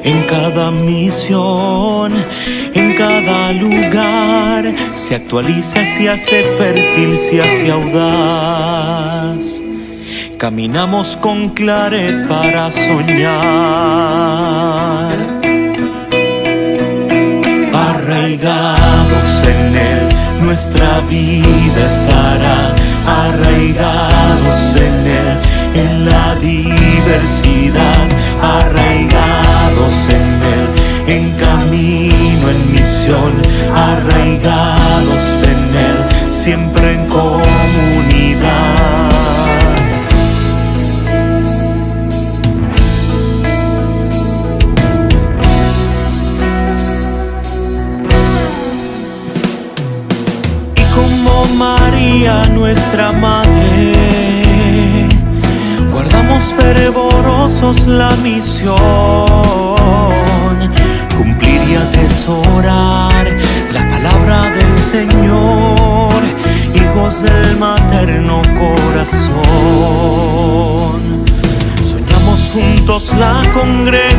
En cada misión, en cada lugar, se actualiza, se hace fértil, se hace audaz. Caminamos con claridad para soñar. Arraigados en Él, nuestra vida estará. Arraigados en Él, en la diversidad. Arraigados en Él, en camino, en misión. Arraigados en Él, siempre en comunidad. María, nuestra Madre, guardamos fervorosos la misión, cumplir y atesorar la palabra del Señor, hijos del materno corazón. Soñamos juntos la congregación,